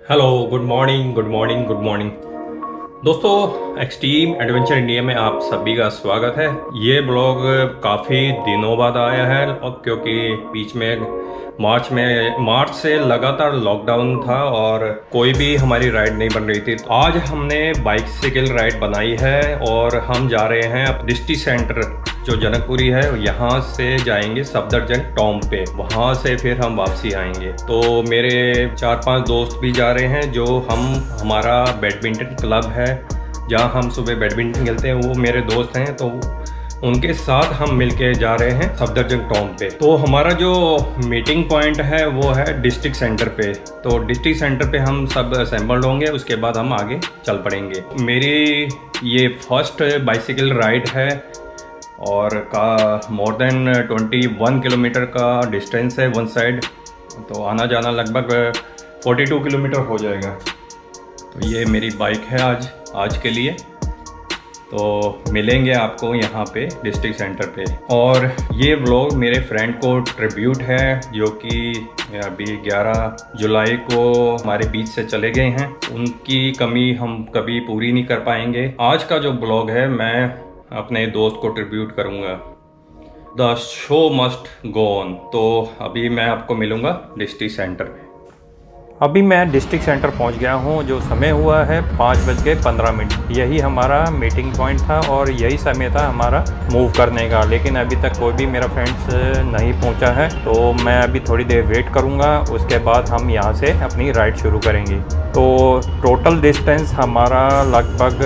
Hello, good morning good morning good morning दोस्तों। Extreme adventure India में आप सभी का स्वागत है। ये ब्लॉग काफ़ी दिनों बाद आया है और क्योंकि बीच में मार्च से लगातार लॉकडाउन था और कोई भी हमारी राइड नहीं बन रही थी। आज हमने बाइसिकल राइड बनाई है और हम जा रहे हैं डिस्ट्रिक्ट सेंटर जो जनकपुरी है, यहाँ से जाएंगे सफदरजंग टॉम पे, वहाँ से फिर हम वापसी आएंगे। तो मेरे 4-5 दोस्त भी जा रहे हैं। जो हमारा बैडमिंटन क्लब है जहाँ हम सुबह बैडमिंटन खेलते हैं, वो मेरे दोस्त हैं, तो उनके साथ हम मिलके जा रहे हैं सफदरजंग टॉम पे। तो हमारा जो मीटिंग पॉइंट है वो है डिस्ट्रिक्ट सेंटर पे। तो डिस्ट्रिक्ट सेंटर पे हम सब असेंबल्ड होंगे, उसके बाद हम आगे चल पड़ेंगे। मेरी ये फर्स्ट बाइसिकल राइड है और का मोर देन 21 किलोमीटर का डिस्टेंस है वन साइड। तो आना जाना लगभग 42 किलोमीटर हो जाएगा। तो ये मेरी बाइक है आज के लिए। तो मिलेंगे आपको यहाँ पे डिस्ट्रिक्ट सेंटर पे। और ये व्लॉग मेरे फ्रेंड को ट्रिब्यूट है जो कि अभी 11 जुलाई को हमारे बीच से चले गए हैं। उनकी कमी हम कभी पूरी नहीं कर पाएंगे। आज का जो ब्लॉग है मैं अपने दोस्त को ट्रिब्यूट करूँगा, the show must go on. तो अभी मैं आपको मिलूँगा डिस्ट्रिक्ट सेंटर पे। अभी मैं डिस्ट्रिक्ट सेंटर पहुंच गया हूं। जो समय हुआ है 5:15। यही हमारा मीटिंग पॉइंट था और यही समय था हमारा मूव करने का। लेकिन अभी तक कोई भी मेरा फ्रेंड्स नहीं पहुंचा है, तो मैं अभी थोड़ी देर वेट करूंगा। उसके बाद हम यहां से अपनी राइड शुरू करेंगे। तो टोटल डिस्टेंस हमारा लगभग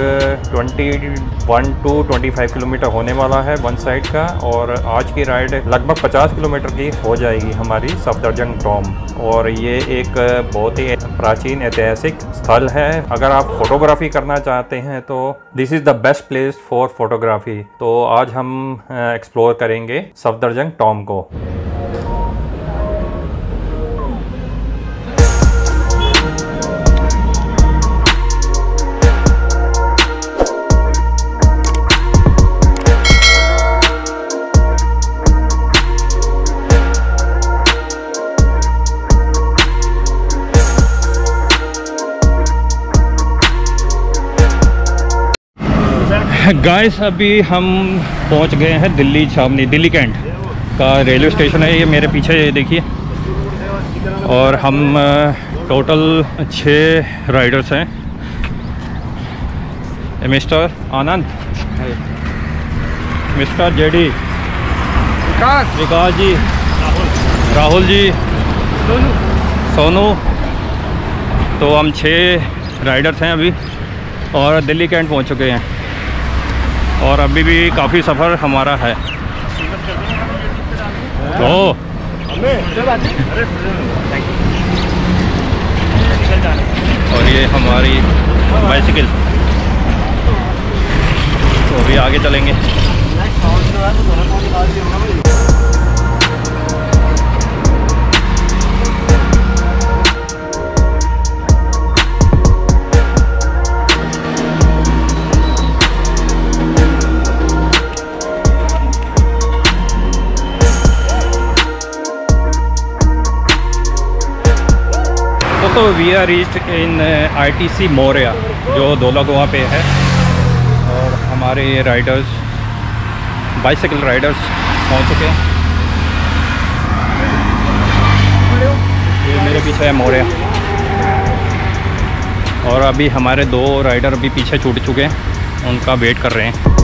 21 to 25 किलोमीटर होने वाला है वन साइड का। और आज की राइड लगभग 50 किलोमीटर की हो जाएगी हमारी सफदरजंग टॉम। और ये एक बहुत ही प्राचीन ऐतिहासिक स्थल है। अगर आप फोटोग्राफी करना चाहते हैं तो this is the best place for photography. तो आज हम एक्सप्लोर करेंगे सफदरजंग टॉम को। गाइस अभी हम पहुंच गए हैं दिल्ली छावनी, दिल्ली कैंट का रेलवे स्टेशन है ये मेरे पीछे देखिए। और हम टोटल 6 राइडर्स हैं। Mister Anand, mister JD, Vikas ji, Rahul ji, Sonu. तो हम 6 राइडर्स हैं अभी और दिल्ली कैंट पहुंच चुके हैं। और अभी भी काफ़ी सफ़र हमारा है। तो और ये हमारी बाइसिकल। तो अभी आगे चलेंगे। तो we are reached in ITC Maurya जो धोलाकुआं पे है। और हमारे ये राइडर्स, बाइसिकल राइडर्स पहुंच चुके हैं। ये मेरे पीछे है मोरिया। और अभी हमारे 2 राइडर अभी पीछे छूट चुके हैं, उनका वेट कर रहे हैं।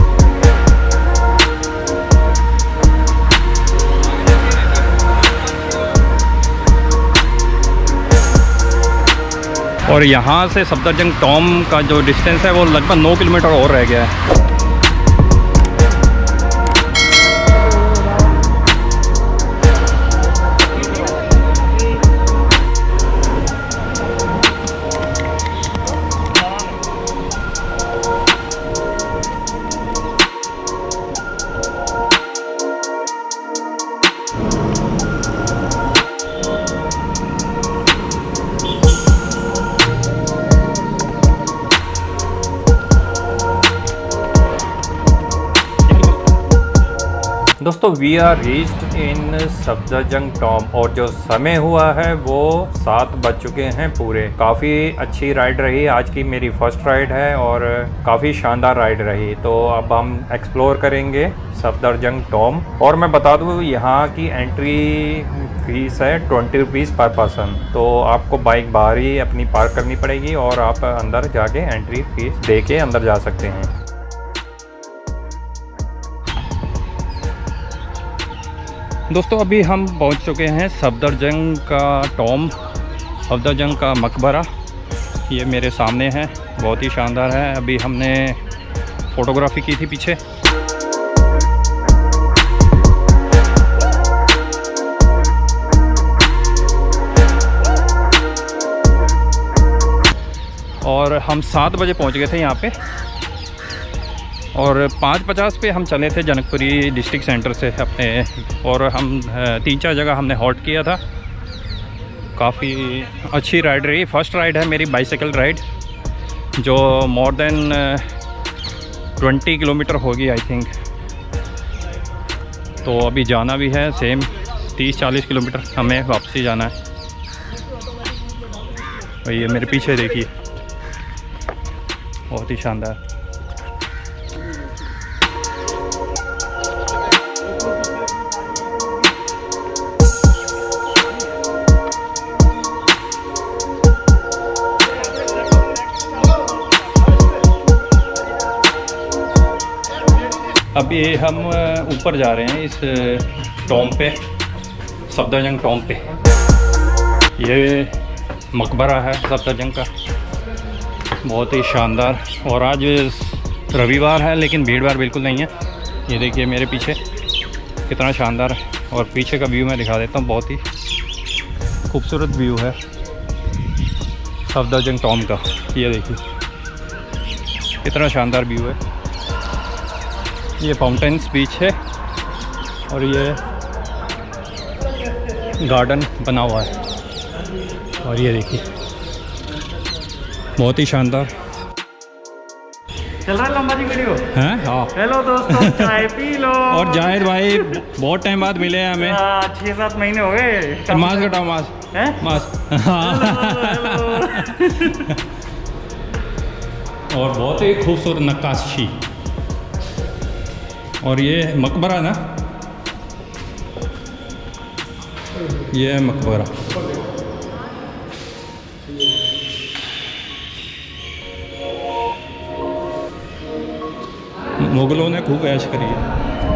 और यहाँ से सफदरजंग टॉम का जो डिस्टेंस है वो लगभग 9 किलोमीटर और रह गया है। दोस्तों we are reached in Safdarjung tomb और जो समय हुआ है वो 7 बज चुके हैं पूरे। काफ़ी अच्छी राइड रही, आज की मेरी फर्स्ट राइड है और काफ़ी शानदार राइड रही। तो अब हम एक्सप्लोर करेंगे सफदरजंग टॉम। और मैं बता दूँ यहाँ की एंट्री फीस है 20 रुपीज़ पर पर्सन। तो आपको बाइक बाहर ही अपनी पार्क करनी पड़ेगी और आप अंदर जाके एंट्री फीस दे के अंदर जा सकते हैं। दोस्तों अभी हम पहुंच चुके हैं सफदरजंग का टॉम, सफदरजंग का मकबरा। ये मेरे सामने है, बहुत ही शानदार है। अभी हमने फ़ोटोग्राफी की थी पीछे। और हम 7 बजे पहुंच गए थे यहाँ पे और 5:50 पे हम चले थे जनकपुरी डिस्ट्रिक्ट सेंटर से अपने। और हम 3-4 जगह हमने हॉल्ट किया था। काफ़ी अच्छी राइड रही। फर्स्ट राइड है मेरी बाइसाइकिल राइड, जो मोर देन 20 किलोमीटर होगी आई थिंक। तो अभी जाना भी है सेम 30-40 किलोमीटर हमें वापसी जाना है। और ये मेरे पीछे देखिए, बहुत ही शानदार। अभी हम ऊपर जा रहे हैं इस टॉम पे, सफदरजंग टॉम पे। ये मकबरा है सफदरजंग का, बहुत ही शानदार। और आज रविवार है लेकिन भीड़ भाड़ बिल्कुल नहीं है। ये देखिए मेरे पीछे कितना शानदार है। और पीछे का व्यू मैं दिखा देता हूँ, बहुत ही खूबसूरत व्यू है सफदरजंग टॉम का। ये देखिए कितना शानदार व्यू है। ये फाउंटेन्स बीच है और ये गार्डन बना हुआ है। और ये देखिए बहुत ही शानदार। चल रहा है लंबा जी वीडियो हैं? हाँ। हेलो दोस्तों, चाय पी लो। और जाहिद भाई बहुत टाइम बाद मिले हैं हमें। 6-7 महीने हो गए। मास्क हटाओ, मास्क। हाँ। और बहुत ही खूबसूरत नक्काशी। और ये मकबरा ना, ये है मकबरा। मुगलों ने खूब ऐश करी है।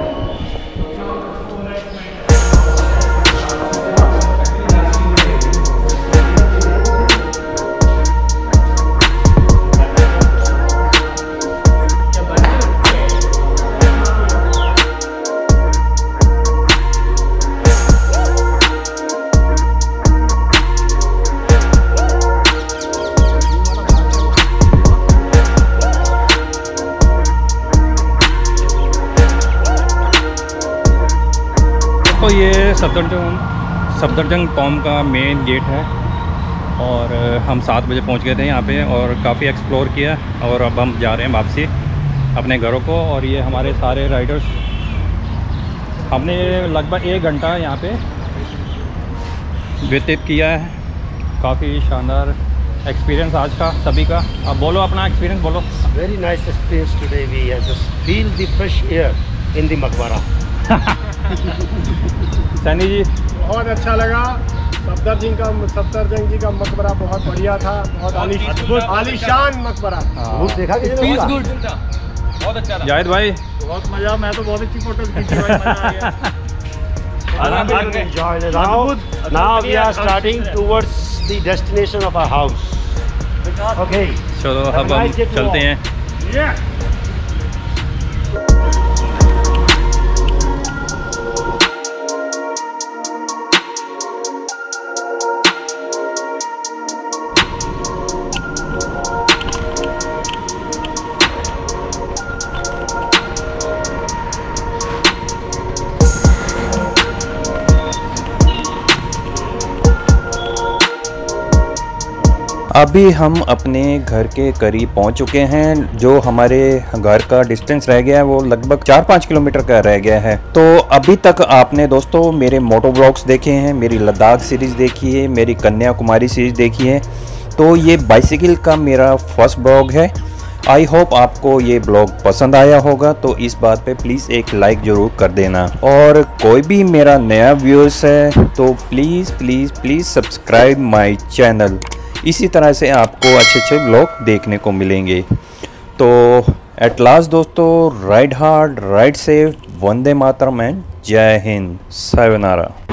तो ये सफदरजंग टॉम का मेन गेट है। और हम 7 बजे पहुंच गए थे यहाँ पे और काफ़ी एक्सप्लोर किया। और अब हम जा रहे हैं वापसी अपने घरों को। और ये हमारे सारे राइडर्स, हमने लगभग 1 घंटा यहाँ पे व्यतीत किया है। काफ़ी शानदार एक्सपीरियंस आज का सभी का। अब बोलो अपना एक्सपीरियंस बोलो। Very nice experience today. We just feel the fresh air in the मकबरा। सैनी जी बहुत अच्छा लगा। सफदरजंग जी का मकबरा बहुत बढ़िया था, बहुत आलीशान मकबरा। देखा कि बहुत अच्छा था। जाहिद भाई बहुत मजा, मैं तो बहुत अच्छी फोटोज खींची भाई, मजा आ गया। Now we are starting towards the destination of our house. Okay. चलो अब हम चलते हैं। Yeah. अभी हम अपने घर के करीब पहुंच चुके हैं। जो हमारे घर का डिस्टेंस रह गया है वो लगभग 4-5 किलोमीटर का रह गया है। तो अभी तक आपने दोस्तों मेरे मोटो ब्लॉग्स देखे हैं, मेरी लद्दाख सीरीज़ देखी है, मेरी कन्याकुमारी सीरीज़ देखी है। तो ये बाइसिकल का मेरा फर्स्ट ब्लॉग है। आई होप आपको ये ब्लॉग पसंद आया होगा, तो इस बात पे प्लीज़ एक लाइक ज़रूर कर देना। और कोई भी मेरा नया व्यूअर्स है तो प्लीज़ सब्सक्राइब माय चैनल। इसी तरह से आपको अच्छे ब्लॉग देखने को मिलेंगे। तो एट लास्ट दोस्तों, ride hard, ride safe, Vande Mataram and जय हिंद, सायोनारा।